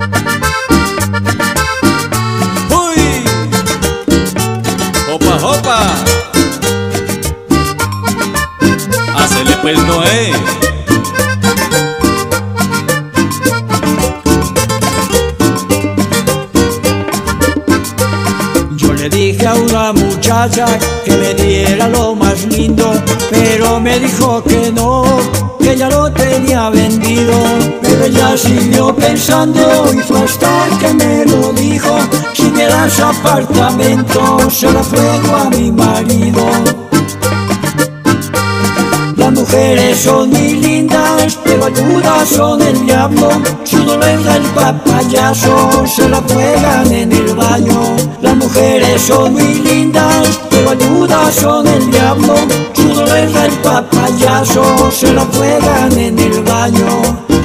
¡Uy! ¡Opa, opa! ¡Hácele pues, Noé! Le dije a una muchacha que me diera lo más lindo, pero me dijo que no, que ya lo tenía vendido. Pero ella siguió pensando y fue hasta que me lo dijo: si me das apartamento, se lo juego a mi marido. Las mujeres son muy lindas, pero ayudas son el diablo. Si uno les da el papayazo, se la juegan en el baño. Las mujeres son muy lindas, pero ayudas son el diablo. Si uno les da el papayazo, se la juegan en el baño.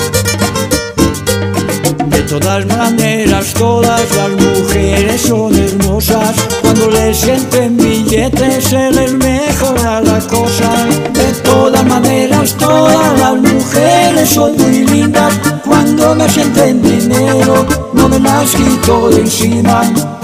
De todas maneras, todas las mujeres son hermosas. Cuando les sienten billetes, se les mejora la cosa. De todas maneras, todas las mujeres son muy lindas. Cuando me sienten dinero, no me las quito de encima.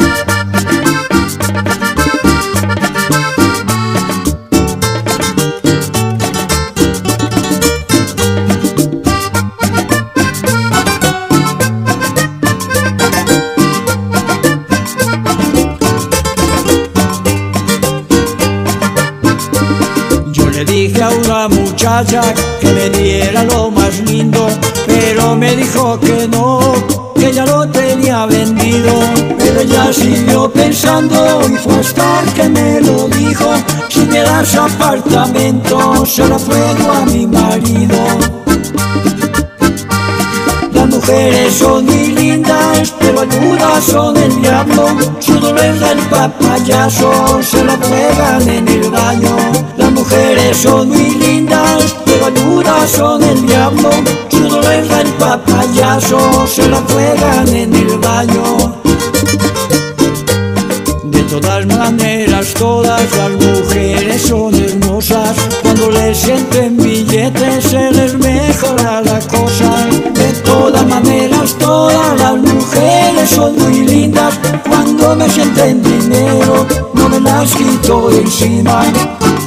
Le dije a una muchacha que me diera lo más lindo, pero me dijo que no, que ya lo tenía vendido. Pero ella siguió pensando y fue hasta que me lo dijo: si me das apartamento, se lo juego a mi marido. Las mujeres son muy lindas, pero ayudas son el diablo. Si uno les da el papayazo, se la juegan en el baño. Las mujeres son muy lindas, pero ayudas son el diablo. Si uno les da el papayazo, se la juegan en el baño. De todas maneras, todas las mujeres son hermosas. Cuando les sienten billetes, se les mejora la cosa. De todas maneras, todas las mujeres son muy lindas. Cuando me sienten dinero, no me las quito de encima.